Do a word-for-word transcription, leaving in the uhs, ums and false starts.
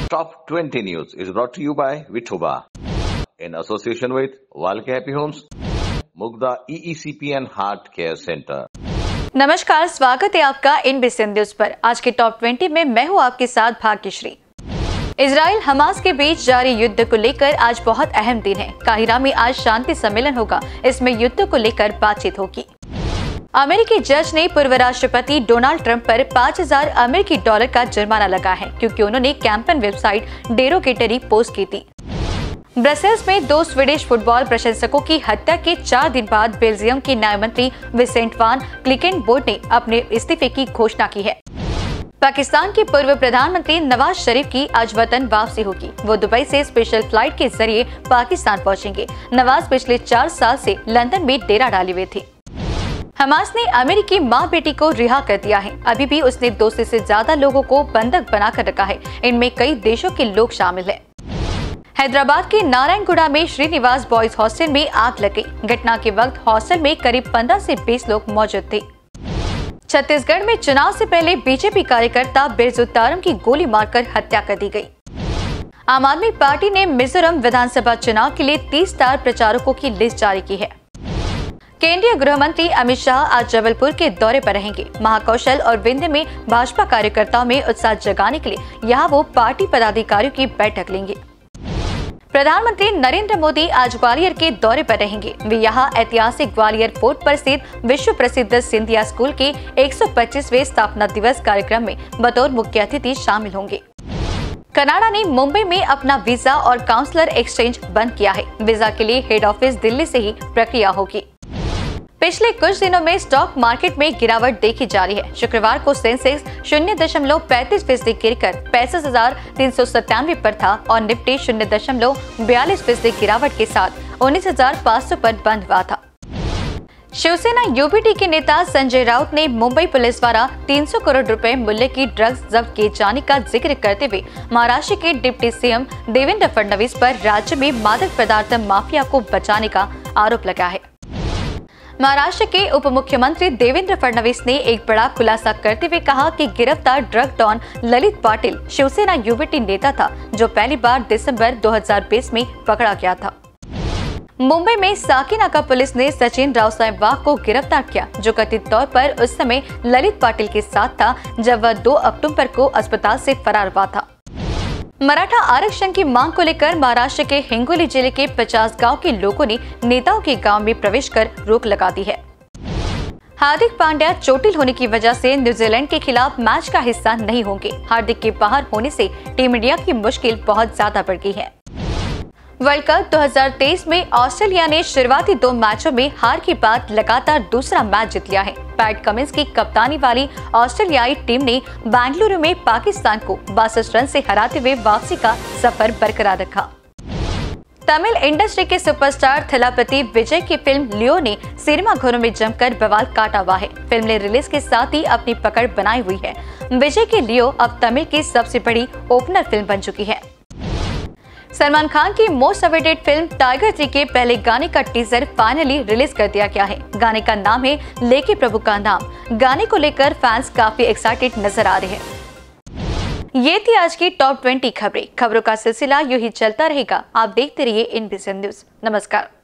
Top twenty News is brought to you by Vithoba in association with Walke Happy Homes, Mugda E E C P and Heart Care Center. नमस्कार, स्वागत है आपका इन बिसन news पर। आज के top twenty में मैं हूं आपके साथ भाग्यश्री। इजराइल हमास के बीच जारी युद्ध को लेकर आज बहुत अहम दिन है। काहिरा में आज शांति सम्मेलन होगा, इसमें युद्ध को लेकर बातचीत होगी। अमेरिकी जज ने पूर्व राष्ट्रपति डोनाल्ड ट्रंप पर पाँच हज़ार अमेरिकी डॉलर का जुर्माना लगा है, क्योंकि उन्होंने कैंपेन वेबसाइट डेरोगेटरी पोस्ट की थी। ब्रसेल्स में दो स्वीडिश फुटबॉल प्रशंसकों की हत्या के चार दिन बाद बेल्जियम के न्याय मंत्री विसेंट वान क्लिकेनबोर्ड ने अपने इस्तीफे की घोषणा की है। पाकिस्तान के पूर्व प्रधानमंत्री नवाज शरीफ की आज वतन वापसी होगी। वो दुबई से स्पेशल फ्लाइट के जरिए पाकिस्तान पहुंचेंगे। नवाज पिछले चार साल से लंदन में डेरा डाले हुए थे। हमास ने अमेरिकी मां बेटी को रिहा कर दिया है। अभी भी उसने दो सौ से ज्यादा लोगों को बंधक बनाकर रखा है। इनमें कई देशों के लोग शामिल हैं। हैदराबाद के नारायणगुड़ा में श्रीनिवास बॉयज हॉस्टल में आग लग गई। घटना के वक्त हॉस्टल में करीब पंद्रह से बीस लोग मौजूद थे। छत्तीसगढ़ में चुनाव से पहले बीजेपी कार्यकर्ता बिरजू तारम की गोली मारकर हत्या कर दी गई। आम आदमी पार्टी ने मिजोरम विधानसभा चुनाव के लिए तीस स्टार प्रचारकों की लिस्ट जारी की है। केंद्रीय गृह मंत्री अमित शाह आज जबलपुर के दौरे पर रहेंगे। महाकौशल और विंध्य में भाजपा कार्यकर्ताओं में उत्साह जगाने के लिए यहाँ वो पार्टी पदाधिकारियों की बैठक लेंगे। प्रधानमंत्री नरेंद्र मोदी आज ग्वालियर के दौरे पर रहेंगे। वे यहाँ ऐतिहासिक ग्वालियर फोर्ट पर स्थित विश्व प्रसिद्ध सिंधिया स्कूल के एक सौ पच्चीसवें स्थापना दिवस कार्यक्रम में बतौर मुख्य अतिथि शामिल होंगे। कनाडा ने मुंबई में अपना वीजा और काउंसलर एक्सचेंज बंद किया है। वीजा के लिए हेड ऑफिस दिल्ली से ही प्रक्रिया होगी। पिछले कुछ दिनों में स्टॉक मार्केट में गिरावट देखी जा रही है। शुक्रवार को सेंसेक्स शून्य दशमलव पैंतीस फीसदी गिरकर पैंसठ हजार तीन सौ सत्तानवे पर था और निफ्टी शून्य दशमलव बयालीस फीसदी गिरावट के साथ उन्नीस हजार पाँच सौ पर बंद हुआ था। शिवसेना यूबीटी के नेता संजय राउत ने मुंबई पुलिस द्वारा तीन सौ करोड़ रुपए मूल्य की ड्रग्स जब्त किए जाने का जिक्र करते हुए महाराष्ट्र के डिप्टी सीएम देवेंद्र फडणवीस पर राज्य में मादक पदार्थ माफिया को बचाने का आरोप लगा है। महाराष्ट्र के उप मुख्यमंत्री देवेंद्र फडणवीस ने एक बड़ा खुलासा करते हुए कहा कि गिरफ्तार drug don Lalit Patil Shiv Sena UBT नेता था, जो पहली बार दिसंबर दो हज़ार बीस में पकड़ा गया था। मुंबई में साकीनाका पुलिस ने सचिन राव साहेब वाघ को गिरफ्तार किया, जो कथित तौर पर उस समय ललित पाटिल के साथ था जब वह दो अक्टूबर को अस्पताल से फरार हुआ था। मराठा आरक्षण की मांग को लेकर महाराष्ट्र के हिंगोली जिले के पचास गांव के लोगों ने नेताओं के गांव में प्रवेश कर रोक लगा दी है। हार्दिक पांड्या चोटिल होने की वजह से न्यूजीलैंड के खिलाफ मैच का हिस्सा नहीं होंगे। हार्दिक के बाहर होने से टीम इंडिया की मुश्किल बहुत ज्यादा बढ़ गई है। वर्ल्ड कप दो हज़ार तेईस में ऑस्ट्रेलिया ने शुरुआती दो मैचों में हार के बाद लगातार दूसरा मैच जीत लिया है। पैट कमिंस की कप्तानी वाली ऑस्ट्रेलियाई टीम ने बेंगलुरु में पाकिस्तान को बासठ रन से हराते हुए वापसी का सफर बरकरार रखा। तमिल इंडस्ट्री के सुपरस्टार थलापति विजय की फिल्म लियो ने सिनेमा घरों में जमकर बवाल काटा हुआ है। फिल्म ने रिलीज के साथ ही अपनी पकड़ बनाई हुई है। विजय की लियो अब तमिल की सबसे बड़ी ओपनर फिल्म बन चुकी है। सलमान खान की most awaited film Tiger three के पहले गाने का टीजर फाइनली रिलीज कर दिया गया है। गाने का नाम है लेके प्रभु का नाम। गाने को लेकर फैंस काफी एक्साइटेड नजर आ रहे हैं। ये थी आज की टॉप ट्वेंटी खबरें। खबरों का सिलसिला यूं ही चलता रहेगा। आप देखते रहिए इन बिसन न्यूज। नमस्कार।